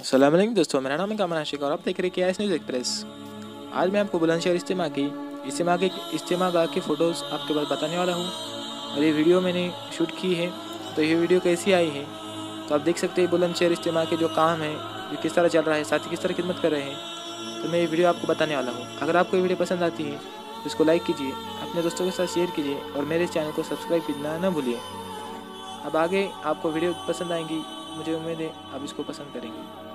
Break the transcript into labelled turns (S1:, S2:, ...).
S1: अस्सलाम वालेकुम दोस्तों, मेरा नाम है कामरान शेख और आप देख रहे हैं न्यूज़ एक्सप्रेस। आज मैं आपको बुलंदशहर इज्तिमा की फ़ोटोज़ आपके पास बताने वाला हूँ और ये वीडियो मैंने शूट की है। तो ये वीडियो कैसी आई है तो आप देख सकते हैं बुलंदशहर इज्तिमा के जो काम है ये किस तरह चल रहा है, साथी किस तरह खिदमत कर रहे हैं। तो मैं ये वीडियो आपको बताने वाला हूँ। अगर आपको ये वीडियो पसंद आती है तो इसको लाइक कीजिए, अपने दोस्तों के साथ शेयर कीजिए और मेरे चैनल को सब्सक्राइब करना ना भूलिए। अब आगे आपको वीडियो पसंद आएंगी, मुझे उम्मीद है आप इसको पसंद करेंगे।